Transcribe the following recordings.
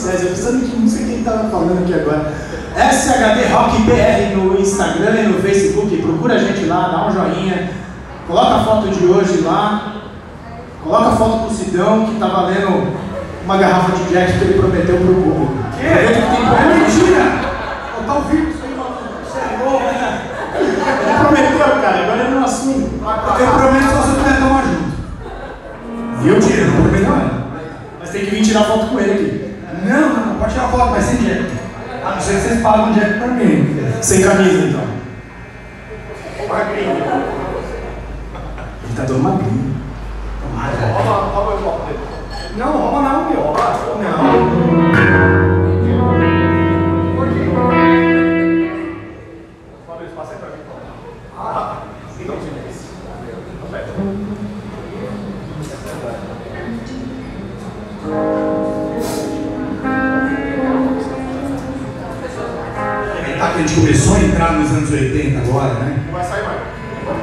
César, pensando que não sei quem estava falando aqui agora. SHD Rock BR no Instagram e no Facebook, procura a gente lá, dá um joinha, coloca a foto de hoje lá, coloca a foto do Sidão que tá valendo uma garrafa de Jack que ele prometeu pro público. Que? É mentira! Tá ouvindo isso aí, mano? Você é louco, né? Ele prometeu, cara, agora ele não assume. Eu prometo se você puder tomar junto. Viu, tira? Não prometeu nada. Mas tem que vir tirar foto com ele aqui. Não, pode tirar foto, mas sem Jack. A não ser que vocês pagam Jack pra mim. Sem camisa, então. Ô, magrinho. Ele tá todo magrinho. Rouba o copo dele. Não, rouba não, meu. Não. Passa aí pra mim. Ah, então sim. A gente começou a entrar nos anos 80 agora, né? Não vai sair mais.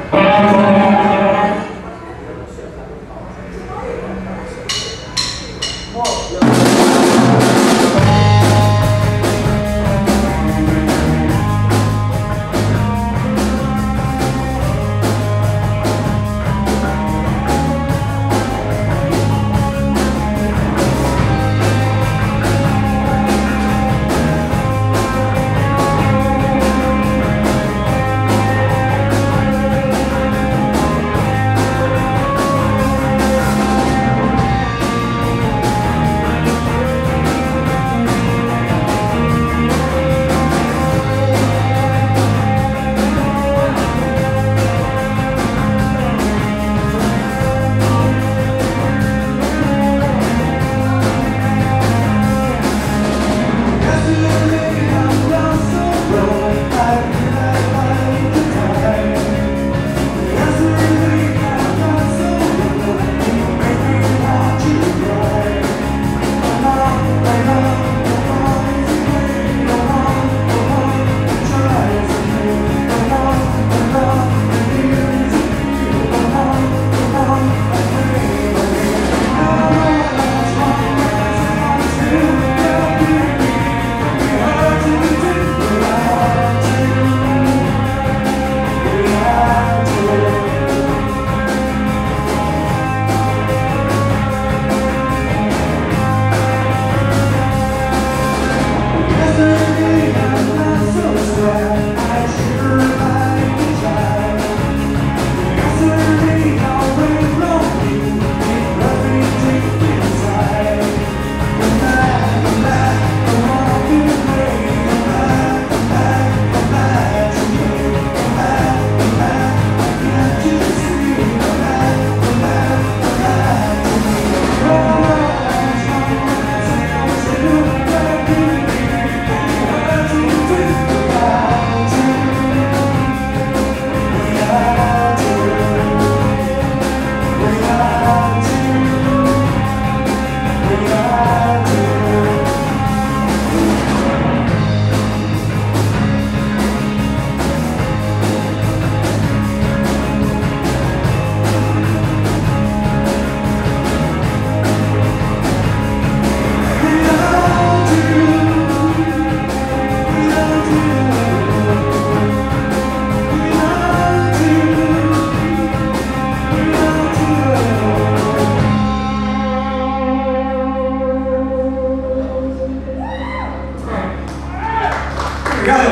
Obrigado.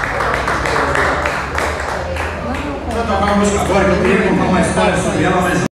Vou tocar uma música agora que eu queria contar uma história sobre ela, mas